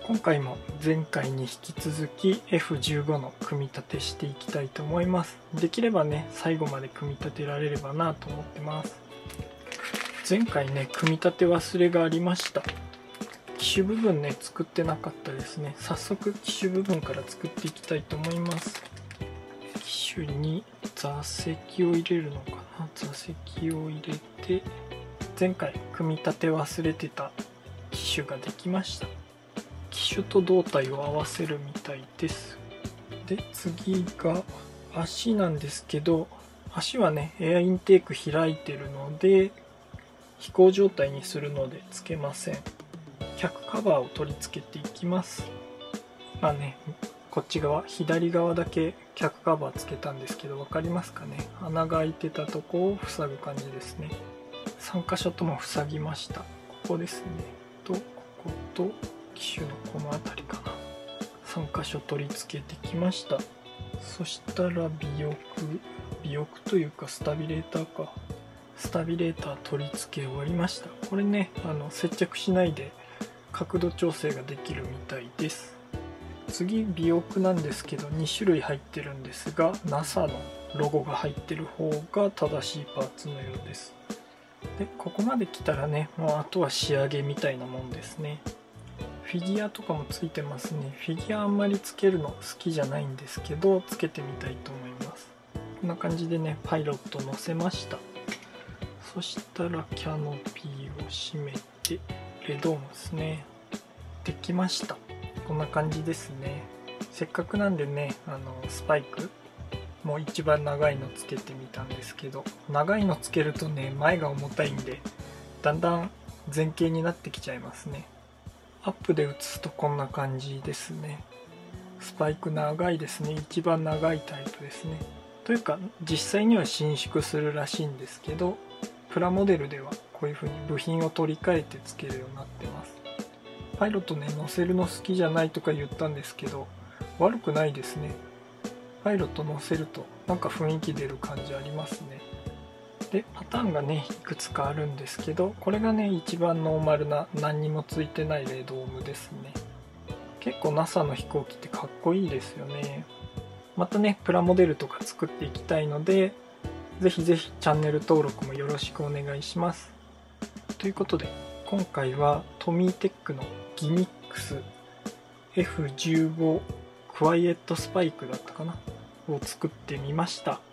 今回も前回に引き続き F15 の組み立てしていきたいと思います。できればね、最後まで組み立てられればなと思ってます。前回ね、組み立て忘れがありました。機種部分ね、作ってなかったですね。早速機種部分から作っていきたいと思います。機種に座席を入れるのかな。座席を入れて、前回組み立て忘れてた機種ができました。機種と胴体を合わせるみたいです。で、次が足なんですけど、足はね、エアインテーク開いてるので飛行状態にするのでつけません。脚カバーを取り付けていきます。まあね、こっち側左側だけ脚カバーつけたんですけど、分かりますかね。穴が開いてたとこを塞ぐ感じですね。3箇所とも塞ぎました。ここですねとここと機種のこの辺りかな。3箇所取り付けてきました。そしたら尾翼というかスタビレーターか。スタビレーター取り付け終わりました。これね、接着しないで角度調整ができるみたいです。次尾翼なんですけど、2種類入ってるんですが NASA のロゴが入ってる方が正しいパーツのようです。でここまで来たらね、もうあとは仕上げみたいなもんですね。フィギュアとかもついてますね。フィギュアあんまりつけるの好きじゃないんですけど、つけてみたいと思います。こんな感じでね、パイロット乗せました。そしたらキャノピーを閉めて、レドームですね。できました。こんな感じですね。せっかくなんでね、スパイクもう一番長いのつけてみたんですけど、長いのつけるとね、前が重たいんでだんだん前傾になってきちゃいますね。アップで写すとこんな感じですね。スパイク長いですね。一番長いタイプですね。というか実際には伸縮するらしいんですけど、プラモデルではこういう風に部品を取り替えてつけるようになってます。パイロットね、乗せるの好きじゃないとか言ったんですけど、悪くないですね。パイロット乗せるとなんか雰囲気出る感じありますね。でパターンがねいくつかあるんですけど、これがね一番ノーマルな何にもついてないレドームですね。結構 NASA の飛行機ってかっこいいですよね。またねプラモデルとか作っていきたいので、ぜひぜひチャンネル登録もよろしくお願いします。ということで今回はトミーテックのギミックス F15 クワイエットスパイクだったかなを作ってみました。